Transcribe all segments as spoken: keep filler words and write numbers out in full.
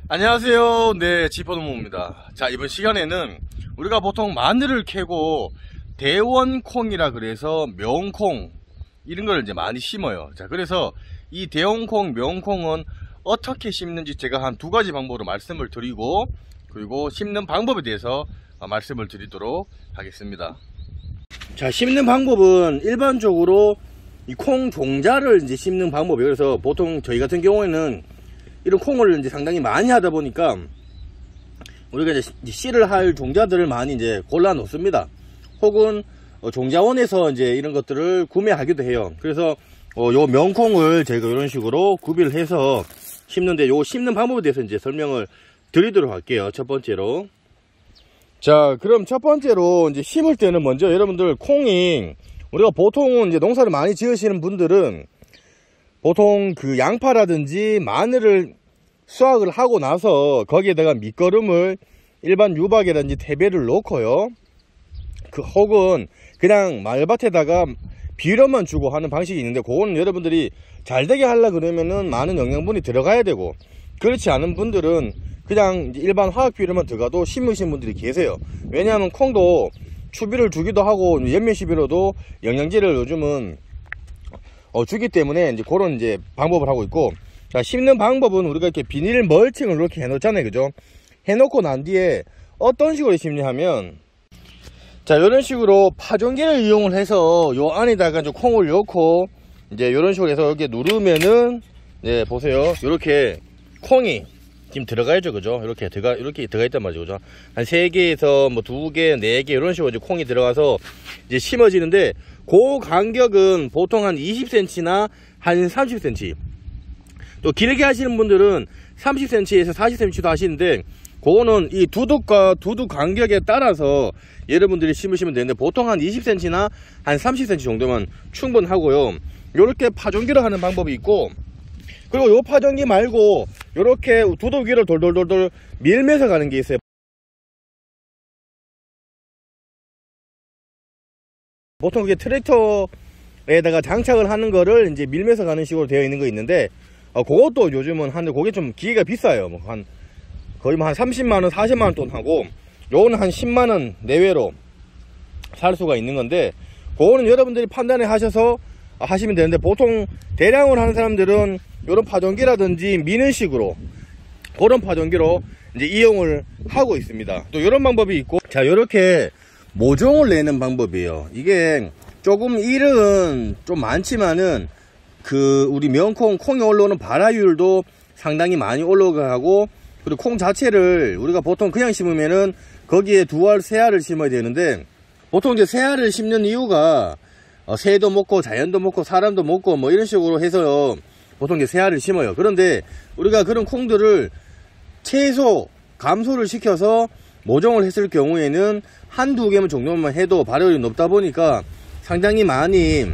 안녕하세요. 네, 지퍼노모입니다. 자, 이번 시간에는 우리가 보통 마늘을 캐고 대원콩이라 그래서 명콩 이런 걸 이제 많이 심어요. 자, 그래서 이 대원콩, 명콩은 어떻게 심는지 제가 한 두 가지 방법으로 말씀을 드리고, 그리고 심는 방법에 대해서 말씀을 드리도록 하겠습니다. 자, 심는 방법은 일반적으로 이 콩 종자를 이제 심는 방법이에요. 그래서 보통 저희 같은 경우에는 이런 콩을 이제 상당히 많이 하다 보니까 우리가 이제 씨를 할 종자들을 많이 이제 골라 놓습니다. 혹은 어 종자원에서 이제 이런 것들을 구매하기도 해요. 그래서 어 요 명콩을 제가 이런 식으로 구비를 해서 심는데, 요 심는 방법에 대해서 이제 설명을 드리도록 할게요. 첫 번째로. 자, 그럼 첫 번째로 이제 심을 때는 먼저 여러분들 콩이, 우리가 보통은 이제 농사를 많이 지으시는 분들은 보통 그 양파라든지 마늘을 수확을 하고 나서 거기에다가 밑거름을 일반 유박이라든지 태배를 넣고요. 그 혹은 그냥 마늘밭에다가 비료만 주고 하는 방식이 있는데, 그거는 여러분들이 잘 되게 하려 그러면은 많은 영양분이 들어가야 되고, 그렇지 않은 분들은 그냥 일반 화학 비료만 들어가도 심으신 분들이 계세요. 왜냐하면 콩도 추비를 주기도 하고 연면시비로도 영양제를 요즘은 어, 주기 때문에 이제 그런 이제 방법을 하고 있고, 자, 심는 방법은 우리가 이렇게 비닐 멀칭을 이렇게 해 놓잖아요. 그죠? 해 놓고 난 뒤에 어떤 식으로 심냐 하면, 자, 이런 식으로 파종기를 이용을 해서 요 안에다가 이제 콩을 넣고, 이제 이런 식으로 해서 이렇게 누르면은, 네, 보세요. 이렇게 콩이 지금 들어가야죠. 그죠? 이렇게 들어가, 이렇게 들어가 있단 말이죠. 그죠? 한 세 개에서 뭐 두 개, 네 개, 이런 식으로 이제 콩이 들어가서 이제 심어지는데, 그 간격은 보통 한 이십 센티미터나 한 삼십 센티미터. 또 길게 하시는 분들은 삼십 센티미터에서 사십 센티미터도 하시는데, 그거는 이 두둑과 두둑 간격에 따라서 여러분들이 심으시면 되는데, 보통 한 이십 센티미터나 한 삼십 센티미터 정도면 충분하고요. 요렇게 파종기로 하는 방법이 있고, 그리고 요 파종기 말고 요렇게 두둑 위를 돌돌돌돌 밀면서 가는 게 있어요. 보통 그게 트랙터에다가 장착을 하는 거를 이제 밀면서 가는 식으로 되어 있는 거 있는데, 어, 그것도 요즘은 하는데 그게 좀 기계가 비싸요. 뭐 한 거의 뭐 한 삼십만 원, 사십만 원 돈 하고, 요거는 한 십만 원 내외로 살 수가 있는 건데, 그거는 여러분들이 판단을 하셔서 하시면 되는데, 보통 대량으로 하는 사람들은 요런 파종기라든지 미는 식으로, 그런 파종기로 이제 이용을 하고 있습니다. 또 요런 방법이 있고, 자, 요렇게 모종을 내는 방법이에요. 이게 조금 일은 좀 많지만은 그 우리 명콩 콩이 올라오는 발화율도 상당히 많이 올라가고, 그리고 콩 자체를 우리가 보통 그냥 심으면은 거기에 두 알, 세 알을 심어야 되는데, 보통 이제 세 알을 심는 이유가 어, 새도 먹고 자연도 먹고 사람도 먹고 뭐 이런 식으로 해서 보통 이제 세 알을 심어요. 그런데 우리가 그런 콩들을 채소, 감소를 시켜서 모종을 했을 경우에는 한두 개만 정도만 해도 발효율이 높다 보니까 상당히 많이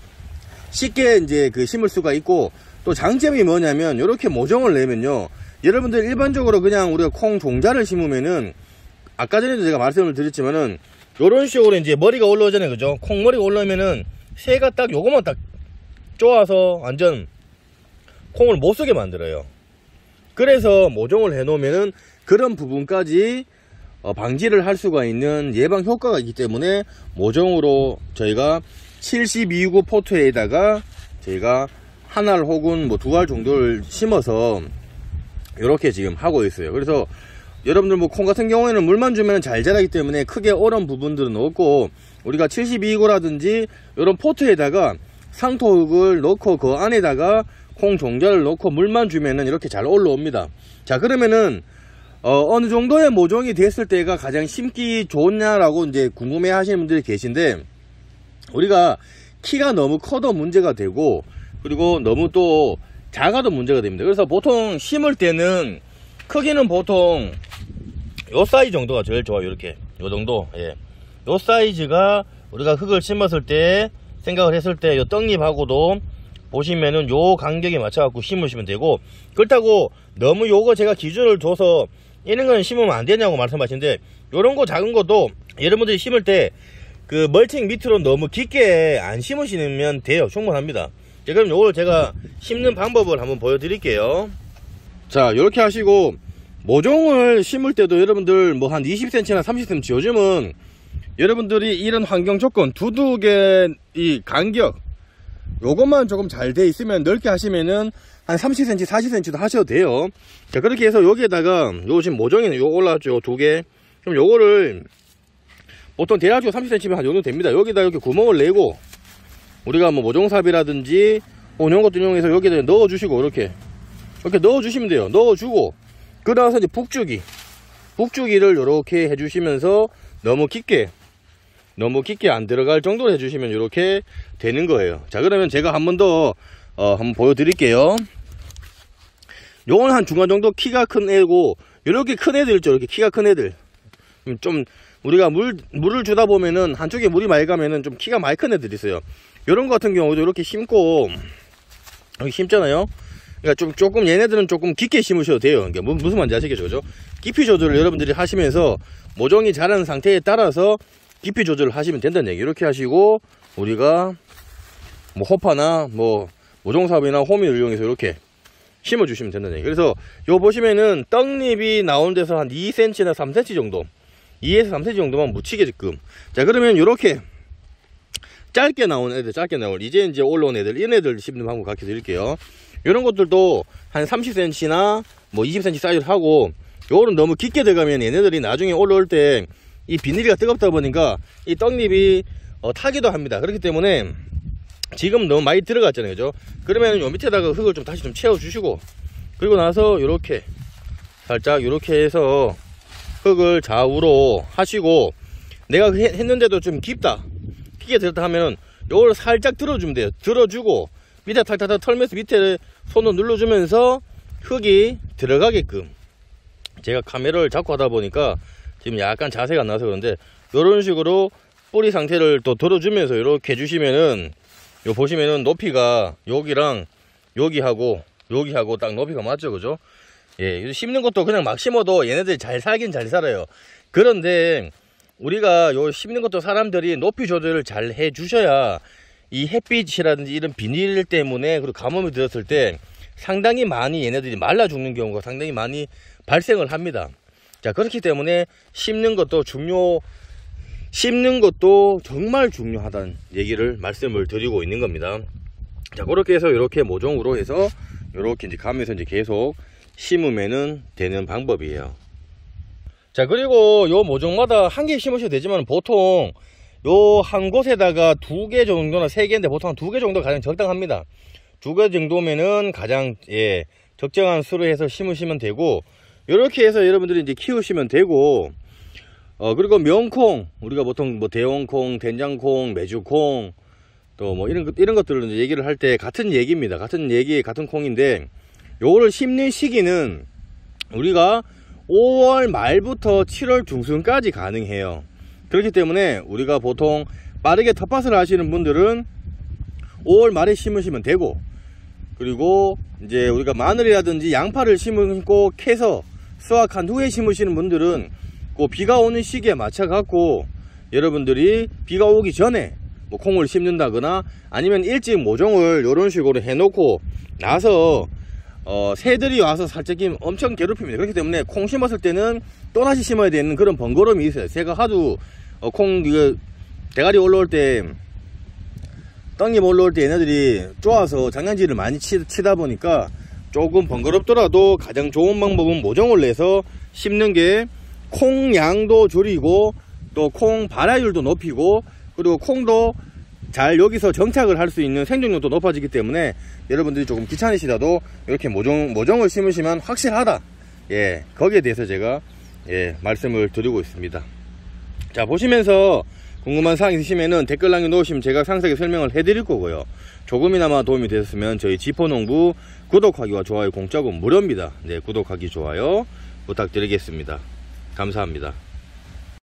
쉽게 이제 그 심을 수가 있고, 또 장점이 뭐냐면, 이렇게 모종을 내면요, 여러분들 일반적으로 그냥 우리가 콩 종자를 심으면은, 아까 전에도 제가 말씀을 드렸지만은 요런 식으로 이제 머리가 올라오잖아요. 그죠? 콩머리가 올라오면은 새가 딱 요것만 딱 쪼아서 완전 콩을 못 쓰게 만들어요. 그래서 모종을 해 놓으면은 그런 부분까지 어, 방지를 할 수가 있는 예방 효과가 있기 때문에 모종으로 저희가 칠십이 구 포트에다가 저희가 한 알 혹은 뭐 두 알 정도를 심어서 이렇게 지금 하고 있어요. 그래서 여러분들 뭐 콩 같은 경우에는 물만 주면 잘 자라기 때문에 크게 오른 부분들은 없고, 우리가 칠십이 구라든지 이런 포트에다가 상토흙을 넣고 그 안에다가 콩 종자를 넣고 물만 주면은 이렇게 잘 올라옵니다. 자, 그러면은 어, 어느 정도의 모종이 됐을 때가 가장 심기 좋냐라고 이제 궁금해 하시는 분들이 계신데, 우리가 키가 너무 커도 문제가 되고, 그리고 너무 또 작아도 문제가 됩니다. 그래서 보통 심을 때는 크기는 보통 요 사이즈 정도가 제일 좋아요. 이렇게 요 정도, 예, 요 사이즈가 우리가 흙을 심었을 때 생각을 했을 때 요 떡잎하고도 보시면은 요 간격에 맞춰 갖고 심으시면 되고, 그렇다고 너무 요거 제가 기준을 줘서 이런 건 심으면 안 되냐고 말씀하시는데, 요런 거 작은 것도 여러분들이 심을 때 그 멀칭 밑으로 너무 깊게 안 심으시면 돼요. 충분합니다. 자, 그럼 요걸 제가 심는 방법을 한번 보여드릴게요. 자, 이렇게 하시고 모종을 심을 때도 여러분들 뭐 한 이십 센티미터나 삼십 센티미터, 요즘은 여러분들이 이런 환경 조건, 두둑의 이 간격 요것만 조금 잘 돼 있으면, 넓게 하시면은 한 삼십 센티미터 사십 센티미터도 하셔도 돼요. 자, 그렇게 해서 여기에다가 요 지금 모종에는 요 올라왔죠, 요 두 개. 그럼 요거를 보통 대략적으로 삼십 센티미터 한 정도 됩니다. 여기다 이렇게 구멍을 내고 우리가 뭐 모종삽이라든지 뭐 이런 것도 이용해서 여기다 넣어 주시고, 이렇게 이렇게 넣어 주시면 돼요. 넣어 주고 그 나서 이제 북주기 북주기를 이렇게 해 주시면서 너무 깊게 너무 깊게 안 들어갈 정도로 해주시면 이렇게 되는 거예요. 자, 그러면 제가 한 번 더 어, 한번 보여드릴게요. 요건 한 중간 정도 키가 큰 애고, 이렇게 큰 애들 있죠, 이렇게 키가 큰 애들. 좀 우리가 물 물을 주다 보면은 한쪽에 물이 많이 가면은 좀 키가 많이 큰 애들이 있어요. 요런 거 같은 경우도 이렇게 심고, 여기 심잖아요. 그러니까 좀 조금 얘네들은 조금 깊게 심으셔도 돼요. 그러니까 무슨 말인지 아시겠죠, 그죠? 깊이 조절을 여러분들이 하시면서 모종이 자라는 상태에 따라서 깊이 조절을 하시면 된다는 얘기. 이렇게 하시고 우리가 뭐 호파나 뭐 모종삽이나 호미를 이용해서 이렇게 심어 주시면 된다는 얘기. 그래서 요 보시면은 떡잎이 나오는 데서 한 이 센티미터나 삼 센티미터 정도, 이에서 삼 센티미터 정도만 묻히게끔. 자, 그러면 이렇게 짧게 나온 애들, 짧게 나온 이제 이제 올라온 애들, 얘네들 심는 방법 가르쳐 드릴게요. 이런 것들도 한 삼십 센티미터나 뭐 이십 센티미터 사이즈를 하고, 요거는 너무 깊게 들어가면 얘네들이 나중에 올라올 때 이 비닐이가 뜨겁다 보니까 이 떡잎이 어, 타기도 합니다. 그렇기 때문에 지금 너무 많이 들어갔잖아요, 그죠? 그러면 요 밑에다가 흙을 좀 다시 좀 채워 주시고, 그리고 나서 요렇게 살짝 요렇게 해서 흙을 좌우로 하시고, 내가 했는데도 좀 깊다, 깊게 들었다 하면은 요걸 살짝 들어주면 돼요. 들어주고 밑에 탁탁탁 털면서 밑에 손으로 눌러주면서 흙이 들어가게끔. 제가 카메라를 잡고 하다 보니까 지금 약간 자세가 안 나서 그런데, 이런 식으로 뿌리 상태를 또 들어주면서 이렇게 해주시면은, 요 보시면은 높이가 여기랑 여기하고 여기하고 딱 높이가 맞죠, 그죠? 예, 심는 것도 그냥 막 심어도 얘네들이 잘 살긴 잘 살아요. 그런데 우리가 요 심는 것도 사람들이 높이 조절을 잘 해 주셔야 이 햇빛이라든지 이런 비닐 때문에, 그리고 가뭄이 들었을 때 상당히 많이 얘네들이 말라 죽는 경우가 상당히 많이 발생을 합니다. 자, 그렇기 때문에 심는 것도 중요, 심는 것도 정말 중요하다는 얘기를 말씀을 드리고 있는 겁니다. 자, 그렇게 해서 이렇게 모종으로 해서 이렇게 이제 가면서 이제 계속 심으면은 되는 방법이에요. 자, 그리고 요 모종마다 한 개 심으셔도 되지만, 보통 요 한 곳에다가 두 개 정도나 세 개인데 보통 한 두 개 정도 가장 적당합니다. 두 개 정도면은 가장 예 적정한 수로 해서 심으시면 되고, 이렇게 해서 여러분들이 이제 키우시면 되고, 어 그리고 명콩, 우리가 보통 뭐 대원콩, 된장콩, 메주콩, 또 뭐 이런 이런 것들을 이제 얘기를 할 때 같은 얘기입니다. 같은 얘기, 같은 콩인데, 요거를 심는 시기는 우리가 오월 말부터 칠월 중순까지 가능해요. 그렇기 때문에 우리가 보통 빠르게 텃밭을 하시는 분들은 오월 말에 심으시면 되고, 그리고 이제 우리가 마늘이라든지 양파를 심고 캐서 수확한 후에 심으시는 분들은 그 비가 오는 시기에 맞춰 갖고 여러분들이 비가 오기 전에 뭐 콩을 심는다거나, 아니면 일찍 모종을 이런 식으로 해 놓고 나서 어, 새들이 와서 살짝 엄청 괴롭힙니다. 그렇기 때문에 콩 심었을 때는 또다시 심어야 되는 그런 번거로움이 있어요. 새가 하도 어, 콩 이거 대가리 올라올 때, 떡잎 올라올 때 얘네들이 좋아서 장난질을 많이 치, 치다 보니까 조금 번거롭더라도 가장 좋은 방법은 모종을 내서 심는 게 콩 양도 줄이고 또 콩 발화율도 높이고, 그리고 콩도 잘 여기서 정착을 할 수 있는 생존력도 높아지기 때문에 여러분들이 조금 귀찮으시다도 이렇게 모종, 모종을 심으시면 확실하다. 예, 거기에 대해서 제가 예, 말씀을 드리고 있습니다. 자, 보시면서 궁금한 사항 있으시면은 댓글 남겨놓으시면 제가 상세하게 설명을 해드릴 거고요. 조금이나마 도움이 되셨으면 저희 지포농부 구독하기와 좋아요 공짜고 무료입니다. 네, 구독하기, 좋아요 부탁드리겠습니다. 감사합니다.